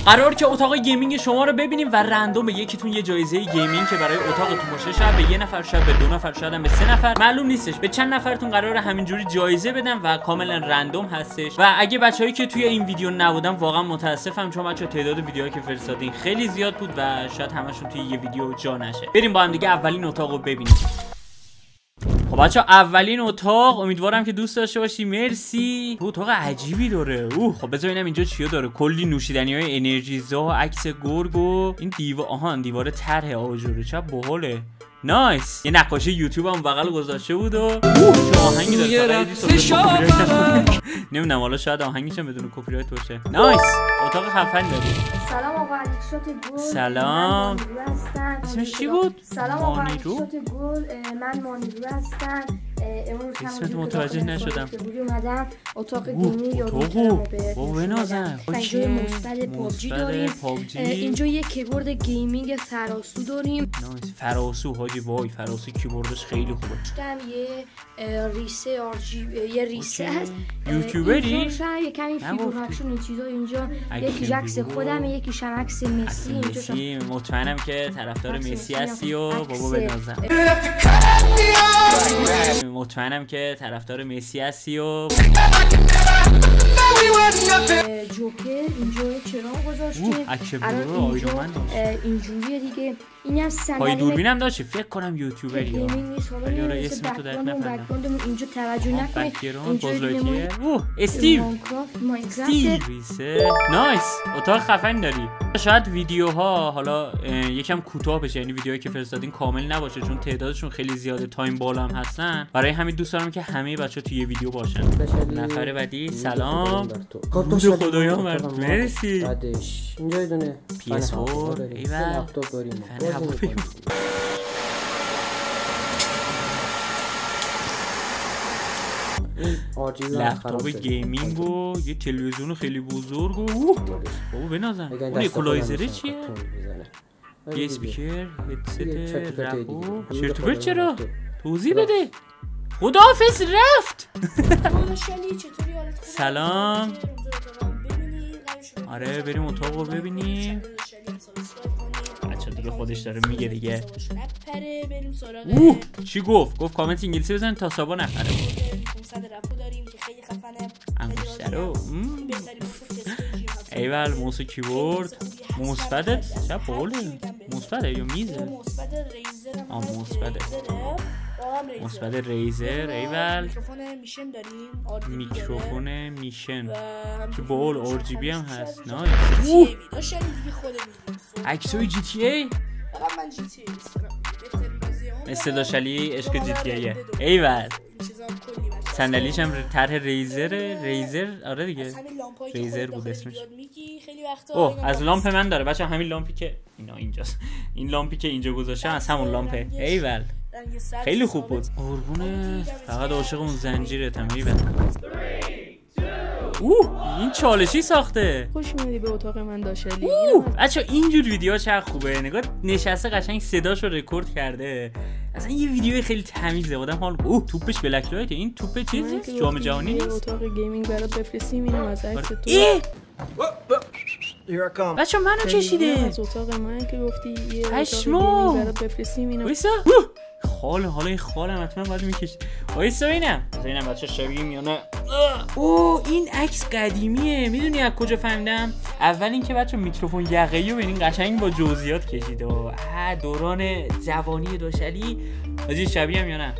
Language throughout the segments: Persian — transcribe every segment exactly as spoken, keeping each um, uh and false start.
قرار که اتاق گیمینگ شما رو ببینیم و رندوم به یکیتون یه جایزه گیمینگ که برای اتاقتون باشه، شاید به یه نفر، شاید به دو نفر، شاید هم به سه نفر، معلوم نیستش به چند نفرتون قراره همینجوری جایزه بدم و کاملا رندوم هستش. و اگه بچه‌ای که توی این ویدیو نبودن واقعا متاسفم، چون بچه‌ها تعداد ویدیوهایی که فرستادین خیلی زیاد بود و شاید همشون توی یه ویدیو جا نشه. بریم با هم دیگه اولین اتاق رو ببینیم. خب بچه اولین اتاق، امیدوارم که دوست داشته باشی. مرسی. اتاق عجیبی داره. اوه خب بذار ببینم اینجا چیا داره. کلی نوشیدنی‌های انرژیزا، عکس گرگ و این دیوار. آها دیوار طرح آجوری، چه باحاله. نایس. یه نقاشی یوتیوب هم بغل گذاشته بود و اوه چه آهنگی داره. نمیدونم حالا شاید آهنگیش هم بدون کپی رایت باشه. نایس. اتاق خفن داری. سلام آقا علیشات گل. سلام. اسمش چی بود؟ سلام آقا علیشات گل. من مانیرو هستم. امروز اسمت متوجه نشدم. اومدم اتاق گیمینگ یا بابا بنازم. پنجره مثبت پابجی داریم. اینجا یه کیبورد گیمینگ فراسو داریم. نایس. فراسو حاجی وای فراسو کیبوردش خیلی خوبه. داشتم یه ریسه آر جی یه ریسه هست. یوتیوبری؟ یه کمی فیگور اکشن این چیزا اینجا. یکی عکس خودم، یکی شم عکس مسی. اینجا مطمئنم که طرفدار مسی هستی و بابا بنازم. مطمئنم که طرفدار مسی هستی و جوکر اینجا چراغ گذاشتیم. الان اینجا اینجوریه دیگه. این هم صندلی پای دوربینم داشت. فکر کنم یوتیوبری. گیمینگ نیست. حالا اسم تو در نفهمیدم. اینجا توجه نکنید. اینجا بازلایتیه. اوه استیو. استیو ریسه. نایس. اتاق خفن داری. شاید ویدیوها حالا یکم کوتاه بشه، یعنی ویدیوهایی که فرستادین کامل نباشه چون تعدادشون خیلی زیاده، تایم بالا هم هستن. برای همین دوست دارم که همه بچه‌ها توی یه ویدیو باشن. نفر بعدی. سلام. خدا خدایا مرد. مرسی. بعدش اینجا یه دونه پی اس فور ایول لپتاپ داریم. لپتاپ گیمینگ و یه تلویزیون خیلی بزرگ و بابا بنازم. اون اکولایزره چیه؟ یه اسپیکر، هدست، رپو. شرطوبر چرا؟ توضیح بده. خداحافظ رفت. سلام. آره بریم اتاق رو ببینیم. بچه دیگه خودش داره میگه دیگه. اوه چی گفت؟ گفت کامنت انگلیسی بزن تا سابا نخره. انگشترو ایول. موس و کیبورد مثبته. چه باحاله. مثبته یا میزه؟ آ مثبته. مثبت ریزر ایول. میکروفون میشن داریم. میکروفون میشن که باحال. آر جی بی هم هست. نایس. عکسای جی تی ای. من جی تی ای مثل داشلی عشق جی تی ایه. ایول. صندلیش هم طرح ریزر. ریزر آره دیگه ریزر بود اسمش. اوه از لامپ من داره بچه. همین لامپی که اینا اینجاست، این لامپی که اینجا گذاشتم از همون لامپه. ایول خیلی خوب بود. قربونه فقط عاشق اون زنجیره تمیبه. اوه این چالشی ساخته. خوش اومدی به اتاق من داشلی. اوه بچه اینجور ویدیوها چقدر خوبه. نگاه نشسته قشنگ صداشو رکورد کرده. اصلا یه ویدیو خیلی تمیزه. آدم حال. اوه توپش بلک لایت. این توپ چیزی جام جهانی نیست. اتاق گیمینگ برات بفرستیم. اینم از عکس تو. بچه منو کشیده از اتاق من که گفتی یه پشمو. اتاق گیمینگ برات بفرستیم. اینم وایسا. خاله حالا این خالم حتما باید میکشید. وایسا اینم اینم بچه شبیه یا نه. اوه این عکس قدیمیه. میدونی از کجا فهمیدم؟ اول اینکه بچه میکروفون یقه‌ای رو ببین قشنگ با جزئیات کشیده. و دوران جوانی داشلی حاجی شبیه هم یا نه.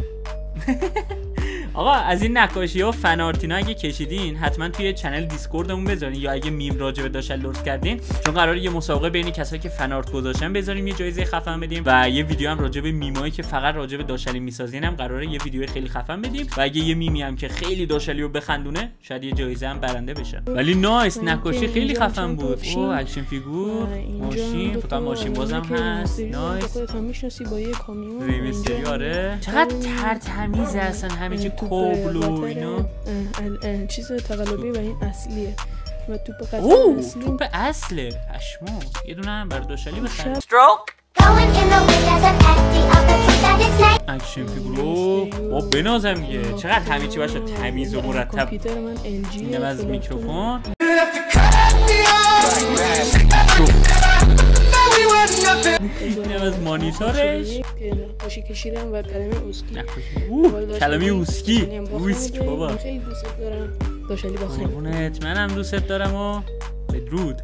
آقا از این نقاشی ها فن آرتینا اگه کشیدین حتما توی چنل دیسکوردمون بذارین، یا اگه میم راجع به داشل درست کردین، چون قراره یه مسابقه بین کسایی که فن آرت گذاشتن بذاریم، یه جایزه خفن بدیم و یه ویدیو هم راجع به میمایی که فقط راجع به داشلی میسازین هم قراره یه ویدیو خیلی خفن بدیم و اگه یه میمی هم که خیلی داشلی رو بخندونه شاید یه جایزه هم برنده بشه. ولی نایس نقاشی خیلی خفن بود. او اکشن فیگور ماشین، فقط ماشین بازم هست. نایس. خودت هم میشناسی با یه کامیون ریمیستری. آره چقدر ترتمیزه اصلا همه چی کوبل و اینا. چیز تقلبی و این اصلیه و توپ قدیم. اوه توپ اصله. پشمو یه دونه هم برای داشلی بخرم. اکشن فیگورو با بنازم دیگه. چقدر همه چی باشه تمیز و مرتب. کامپیوتر من ال جی اینم از میکروفون. مانیتورش خوشی کشیدم و کلمه اوسکی اوه کلمه اوسکی اوسک بابا خیلی دوست دارم داشلی با خیلی قربونت منم دوست دارم و بدرود.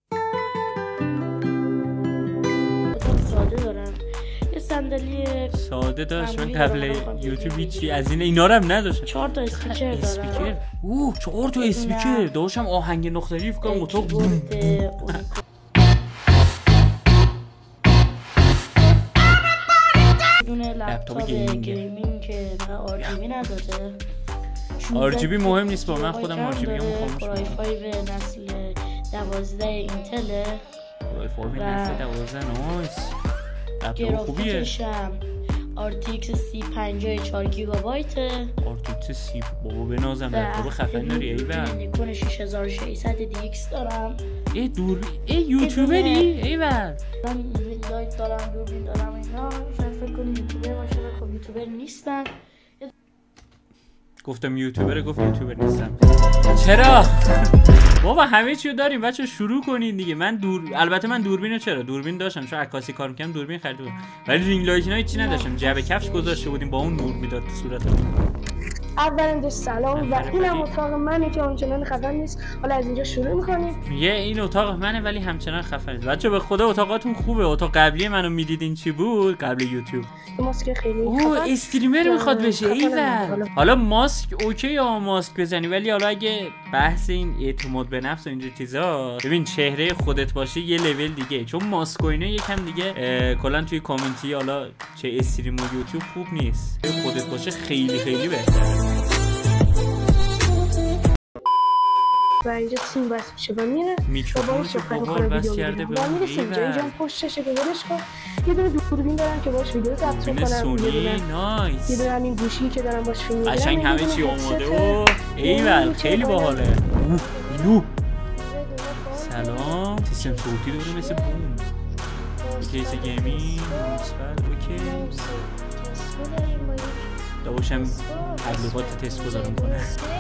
ساده دارم یه صندلی ساده داشت من قبل یوتیوب هیچی از این اینا رو هم نداشتم. چهار تا اسپیکر دارم. اوه چهار تا اسپیکر داشتم آهنگ نقطه‌ای فکر کنم اتاق دونه لپتاپ گیمینگ که آر جی بی نداره. آر جی بی مهم نیست با من خودم آر جی بی رو خاموش کورای پنج نسل دوازده اینتل کورای پنج نسل دوازده نایس لپتاپ خوبیه. گرافیکشم آر تی ایکس سی پنجاه و چهار گیگابایت آر تی ایکس سی بابا بنازم لپتاپ خفن داری ایول. نیکون شش هزار و ششصد دی ایکس دارم. ای دور ای یوتیوبری ایول. من لایت دارم دوربین دارم اینا شاید فکر کنی یوتیوبر باشه خب یوتیوبر نیستم. گفتم یوتیوبر گفت یوتیوبر نیستم. چرا؟ بابا همه چیو داریم بچه شروع کنین دیگه. من دور البته من دوربینو چرا دوربین داشتم چون عکاسی کار می‌کردم دوربین خریده بودم ولی رینگ لایت اینا چی نداشتم. جعبه کفش گذاشته بودیم با اون نور میداد تو صورتم. اولا سلام و اینم اتاق منه که اونچنان خفن نیست. حالا از اینجا شروع می‌کنیم. یه این اتاق منه ولی همچنان خفن نیست. بچه به خدا اتاقاتون خوبه. اتاق قبلی منو میدیدین چی بود قبل یوتیوب؟ ماسک خیلی اوه استریمر میخواد بشه ایول. حالا ماسک اوکی یا ماسک بزنی ولی حالا اگه بحث این اعتماد به نفس و اینجور چیزا ببین چهره خودت باشه یه لول دیگه چون ماسک و اینا یکم دیگه کلا توی کامنتی حالا چه استریم و یوتیوب خوب نیست. خودت باشه خیلی خیلی بهتره. و اینجا تیم بس میشه و میره میکروفون که بابار بس کرده به اون اینجا اینجا پشتشه که برش کن. یه دونه دوربین دارم که باش ویدیو ضبط کنم. سونی نایس. یه دونه همین گوشی که دارم باش فیلم میگیرم. قشنگ همه چی اومده و ایول خیلی باحاله. نو سلام سیستم صوتی داره مثل بوم. کیس گیمینگ مثبت اوکی. داشتم تبلیغات تسکو دارم کنه.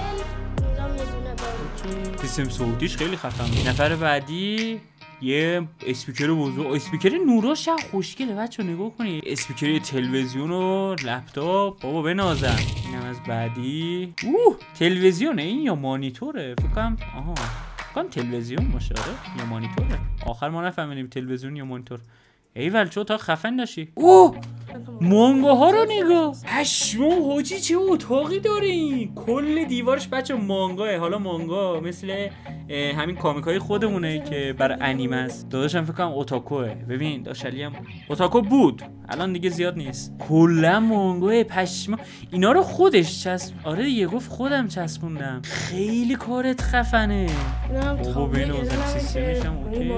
سیستم صوتیش خیلی خفن. نفر بعدی یه اسپیکر بزرگ اسپیکر نوراش هم خوشگله بچه نگاه کنید. اسپیکر تلویزیون و لپتاپ بابا بنازم. اینم از بعدی اوه تلویزیونه این یا مانیتوره فکر کنم. آها فکر کنم تلویزیون باشه یا مانیتوره. آخر ما نفهمیدیم تلویزیون یا مانیتور. ایول چه اتاق خفن داشتی. اوه مانگاها رو نگاه. پشمو حاجی چه اتاقی دارین. کل دیوارش بچه مانگاه. حالا مانگا مثل همین کامیکای خودمونه که برای انیمه است. داداشم فکر کنم اوتاکوه. ببین داشلی هم اوتاکو بود الان دیگه زیاد نیست. کلا مانگاه پشمو اینا رو خودش چسب. آره دیگه گفت خودم چسبوندم. خیلی کارت خفنه. بابا بنازم سیستمش هم اوکی.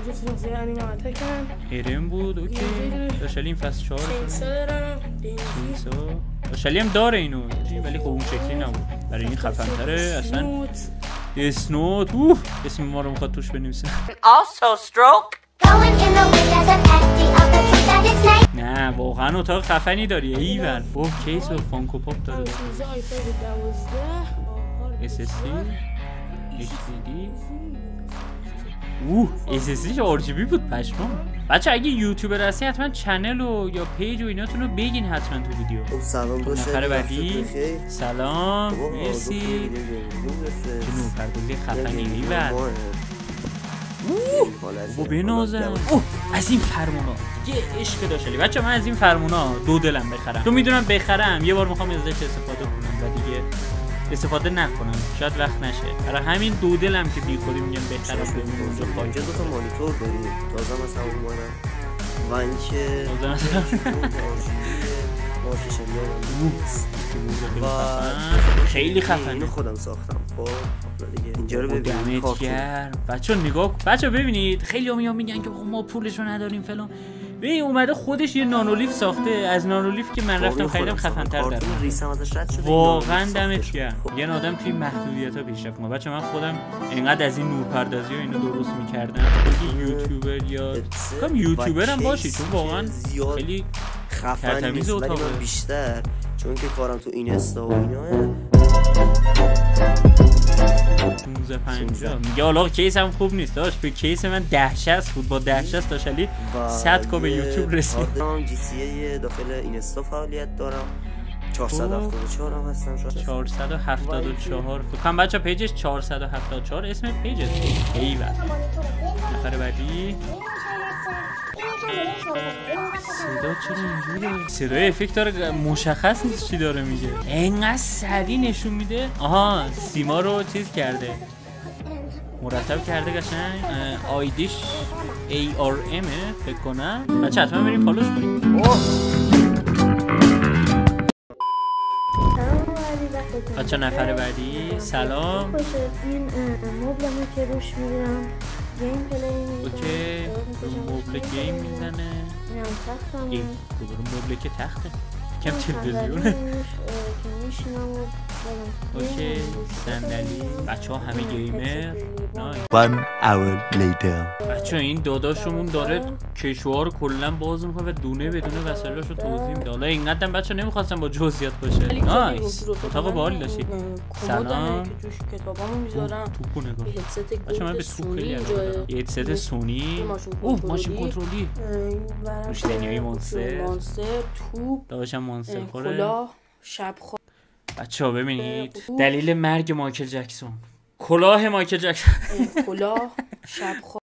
ارم بود اوکی. داشلی این فصل چهار داشلی هم داره اینو ولی خب اون شکلی نبود. برای این خفن تره اصلا. اسنوت اوه اسم ما رو میخواد توش بنویسه. نه واقعا اتاق خفنی داری ایول. اوه کیس و فانکو پاپ داره. اس اس دی اچ دی دی اوه اس اس دی آر جی بی بود پشمام. بچه اگه یوتیوبر هستی حتما چنل و یا پیج و ایناتون رو بگین حتما تو ویدیو. سلام دوست. نفر بعدی سلام مرسی. جنو پردازی خفنی ایول. اوه بنازم. اوه از این فرمونا یه عشق داشتی بچه. من از این فرمونا دو دلم بخرم. تو میدونم بخرم یه بار میخوام ازش استفاده کنم و دیگه استفاده نکنم شاید وقت نشه. برای همین دو دلم که بی خودی میگم بهتره ببینیم اونجا خواهی. دو تا مانیتور داریم تازه مثلا اومدم و اینکه خیلی خفنه. اینو خودم ساختم. خب اینجا رو ببینید بچه نگاه بچه ببینید. خیلی هم میان میگن که ما پولشو نداریم فلان. ببین اومده خودش یه نانولیف ساخته. از نانولیف که من رفتم خریدم خفن‌تر در واقعا دمت گرم. یه آدم توی محدودیت‌ها پیشرفت کنه. بچه من خودم اینقدر از این نورپردازی و اینو درست می‌کردم. یوتیوبر یا کام یوتیوبر هم باشی چون واقعا خیلی خفن نیست ولی من بیشتر چون که کارم تو اینستا و اینا پانزده پنجاه میگه حالا کیس هم خوب نیست داشت. به کیس من ده شصت بود. با ده شصت داشت علی صد کا به یوتیوب رسید. جی سی ای داخل اینستا فعالیت دارم. چهارصد و هفتاد و چهار هم هستم. شاید چهارصد و هفتاد و چهار فکر کنم بچه پیجش چهارصد و هفتاد و چهار اسم پیجش. ایول نفر بعدی. صدا چرا اینجوره؟ صدای افکت داره مشخص نیست چی داره میگه. اینقدر سریع نشون میده. آها سیما رو چیز کرده مرتب کرده قشنگ. آیدیش ای آر ام فکر کنم. بچه حتما بریم فالوش کنیم. بچه نفر بعدی. سلام. این مبلمو که روش میگیرم گیم پلی میکنم. اوکی رو مبل گیم میزنه. اینم تختم گیم رو مبل که تخته کم تلویزیونه. که میشینم و اوکی صندلی. بچه ها همه گیمر. One hour later. بچه این داداشمون داره کشوها رو کلا باز میکنه و دونه بدونه وسایلش رو توضیح میده. حالا اینقدر هم بچه نمیخواستم با جزئیات باشه. نایس اتاق باحالی داشتی. سلام. که توش کتابامو میذارم. توپو نگاه. هدست بچه من به توپ خیلی علاقه. یه هدست سونی. اوه ماشین کنترلی. نوشیدنیای مونستر. مونستر توپ. داداشم مونستر خوره. کلاه شب خو بچه ها ببینید دلیل مرگ مایکل جکسون. کلاه مایکل جکسون. کلاه شب خو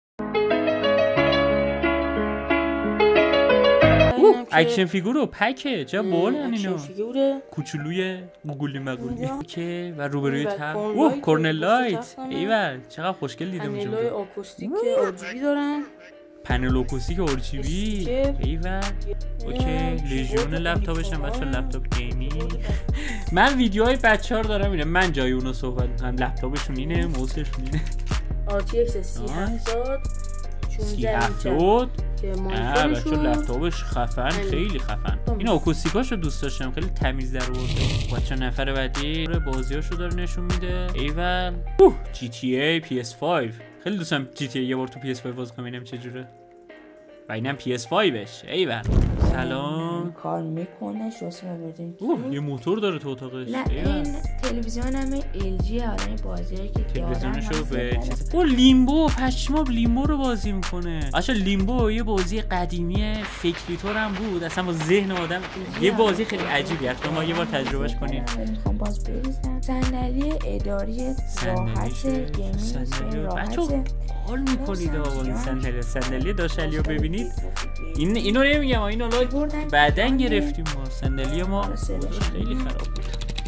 اکشن فیگور و پکه چه بولن اینا. فیگوره کوچولوی گوگلی مگولی که و روبروی تب. اوه کورنل لایت. ایول چقدر خوشگل دیدم پنلای اونجا. آکوستیک آرجیبی دارن. پنل آکوستیک آرجیبی. ایول اوکی لیژیون لپتاپش هم بچه‌ها لپتاپ گیمی. من ویدیوهای بچه‌ها رو دارم میبینم. من جای اونو صحبت می‌کنم. لپتاپشون اینه موزشون اینه. آر تی ایکس سی هفتاد سی هفتاد نه بچه لپتاپش خفن خیلی خفن. این آکوستیکاشو دوست داشتم خیلی تمیز در آورده. بچه نفر بعدی بازیاشو داره نشون میده. ایول اوه جی تی ای پی اس پنج. خیلی دوستم جی تی ای یه بار تو پی اس پنج بازی کنم ببینم چه جوره. و اینم پی اس پنج ایول. سلام. کار میکنه شوسه بردیم. اوه یه موتور داره تو اتاقش. نه این تلویزیون هم ال جی حالا این بازیایی که تلویزیونشو به چیز او لیمبو پشما لیمبو رو بازی میکنه. اصلا لیمبو یه بازی قدیمی فکری طور هم بود اصلا با ذهن آدم. یه بازی خیلی عجیبی حتما ما یه بار تجربهش کنیم. میخوام باز بریزم. صندلی اداری راحت گیمینگ راحت. حال میکنید آقا صندلی صندلی داشتالیو ببینید. این اینو نمیگم اینو بعدن گرفتیم ما. صندلی ما خیلی خراب بود.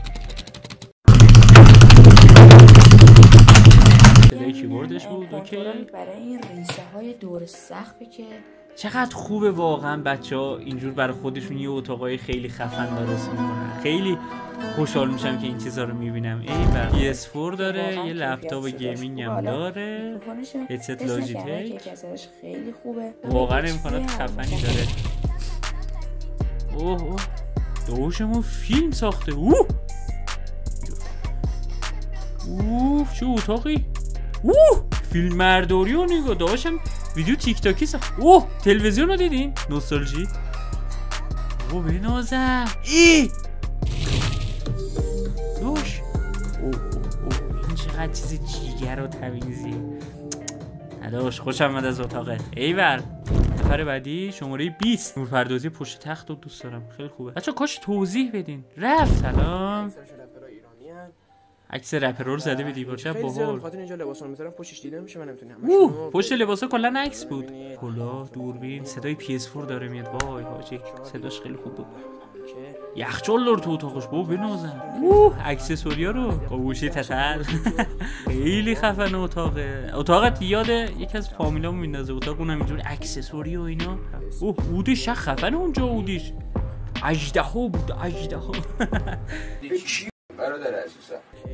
صدای کیبوردش بود اوکی. برای این ریسه های دور سقفی که چقدر خوبه واقعا بچه‌ها اینجور برای خودشون یه اتاقای خیلی خفن درست میکنن. خیلی خوشحال میشم که این چیزا رو میبینم. ایول پی اس چهار داره یه لپتاپ گیمینگ هم داره. هدست لاجیتک خیلی خوبه. واقعا امکانات خفنی داره. اوه اوه دوشمون فیلم ساخته. اوه اوه چه اتاقی. اوه فیلم مرداری و نگاه داشتم ویدیو تیک تاکی ساخت. اوه تلویزیون رو دیدین نوستالژی. اوه بنازم ای دوش. اوه اوه این چقدر چیز جیگر و تمیزی. نداش خوشم آمد از اتاقه. ایول نفر بعدی شماره بیست. نورپردازی پشت تخت رو دوست دارم خیلی خوبه. بچه کاش توضیح بدین. رفت سلام. عکس رپرور زده به دیوار چه باحال. خاطر اینجا لباسا رو میذارم پشتش دیده میشه من نمیتونم. اوه پشت لباسا کلا عکس بود. کلا دوربین صدای پی اس چهار داره میاد. وای حاجی صداش خیلی خوب بود. یخچال داره تو اتاقش بابا بنازم. اوه اکسسوریا رو با گوشی تتل. خیلی خفن اتاقه. اتاقت یاد یکی از فامیلامو میندازه اتاق اونم اینجوری اکسسوری و اینا. اوه اودش چه خفن اونجا اودش. اژدها بود اژدها. برادر عزیزم.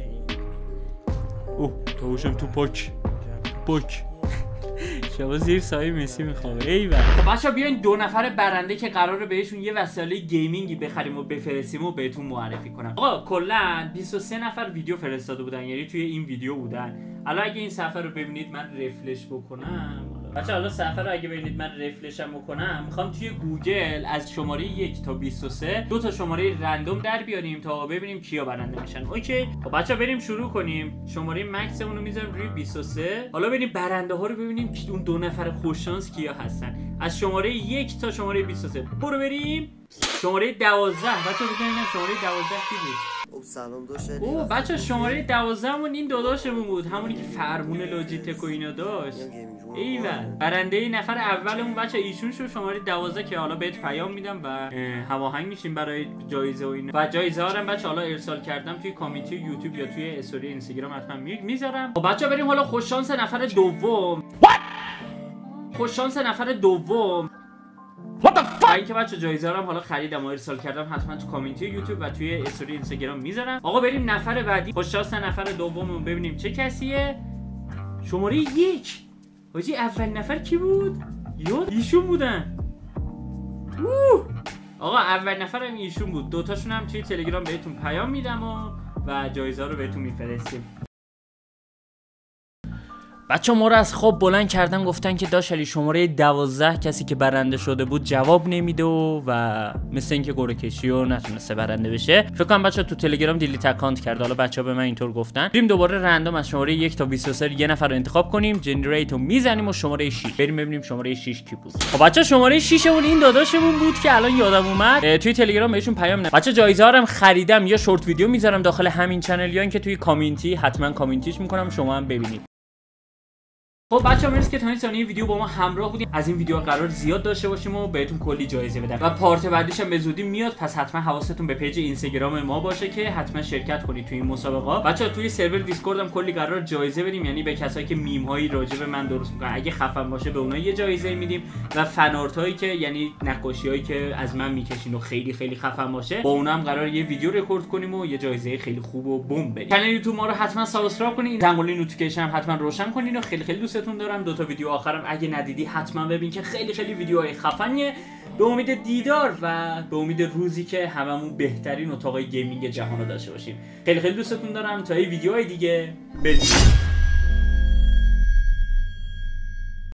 اوه توشم تو پاک پاک شما زیر سایه مسی میخوام. ایول خب بچا بیاین دو نفر برنده که قراره بهشون یه وسایل گیمینگی بخریم و بفرستیم و بهتون معرفی کنم. آقا کلا بیست و سه نفر ویدیو فرستاده بودن یعنی توی این ویدیو بودن. حالا اگه این صفحه رو ببینید من رفرش بکنم، بچه حالا صفحه رو اگه ببینید من رفرشم بکنم، میخوام توی گوگل از شماره یک تا بیست و سه دو تا شماره رندوم در بیاریم تا ببینیم کیا برنده میشن. اوکی خب بچه بریم شروع کنیم. شماره مکسمون رو میذارم روی بیست و سه. حالا بریم برنده ها رو ببینیم که اون دو نفر خوش شانس کیا هستن از شماره یک تا شماره بیست و سه. برو بریم. شماره دوازده بچه ببینیم شماره دوازده کی بود. سلام دوست. اوه بچه شماره دوازده مون این داداشمون بود، همونی که فرمون لوجیتک و اینا داشت. ایول برنده نفر اولمون بچه ایشون شو شماره دوازده که حالا بهت پیام میدم و هماهنگ میشیم برای جایزه و اینا. و جایزه ها رو بچه حالا ارسال کردم توی کامیونیتی یوتیوب یا توی استوری اینستاگرام حتما میذارم. خب بچه بریم حالا خوش شانس نفر دوم. خوش شانس نفر دوم What the fuck؟ اینکه بچه جایزه رو هم حالا خریدم و ارسال کردم، حتما تو کامیونیتی یوتیوب و توی استوری اینستاگرام میذارم. آقا بریم نفر بعدی. خوش شانس نفر دوممون ببینیم چه کسیه. شماره یک. حاجی اول نفر کی بود؟ یاد ایشون بودن. اوه. آقا اول نفرم ایشون بود. دوتاشون هم توی تلگرام بهتون پیام میدم و و جایزه رو بهتون میفرستیم. بچه ما رو از خواب بلند کردن گفتن که داش علی شماره دوازده کسی که برنده شده بود جواب نمیده و, و مثل اینکه گوره کشی و نتونسته برنده بشه. فکر کنم بچه تو تلگرام دیلیت اکانت کرد. حالا بچه ها به من اینطور گفتن. بریم دوباره رندوم از شماره یک تا بیست و سه یه نفر رو انتخاب کنیم، جنریت رو میزنیم و شماره شش بریم ببینیم شماره شش کی بود. خب بچه شماره شش مون این داداشمون بود که الان یادم اومد توی تلگرام بهشون پیام ندادم. بچه جایزه ها رو خریدم، یا شورت ویدیو میذارم داخل همین چنل یا اینکه توی کامیونیتی حتما کامیونیتیش میکنم شما هم ببینید. خب بچه‌ها مرسی که تا این ثانیه ویدیو با ما همراه بودین. از این ویدیو قرار زیاد داشته باشیم و بهتون کلی جایزه بدم و پارت بعدیش هم به زودی میاد، پس حتما حواستون به پیج اینستاگرام ما باشه که حتما شرکت کنید توی این مسابقه. بچه‌ها توی سرور دیسکورد هم کلی قرار جایزه بدیم، یعنی به کسایی که میم هایی راجع به من درست میکنن اگه خفن باشه به اونها یه جایزه میدیم و فن آرت هایی که یعنی نقاشی هایی که از من میکشین و خیلی خیلی خفن باشه با اونها هم قرار یه ویدیو رکورد کنیم و یه جایزه خیلی خوب و بم بدیم. کانال یوتیوب ما رو حتما سابسکرایب کنید، زنگوله نوتیفیکیشن هم حتما روشن کنید و خیلی خیلی دوستتون دارم. دو تا ویدیو آخرم اگه ندیدی حتما ببین که خیلی خیلی ویدیوهای خفنیه. به امید دیدار و به امید روزی که هممون بهترین اتاقای گیمینگ جهان رو داشته باشیم. خیلی خیلی دوستتون دارم. تا این ویدیوهای دیگه بدرود.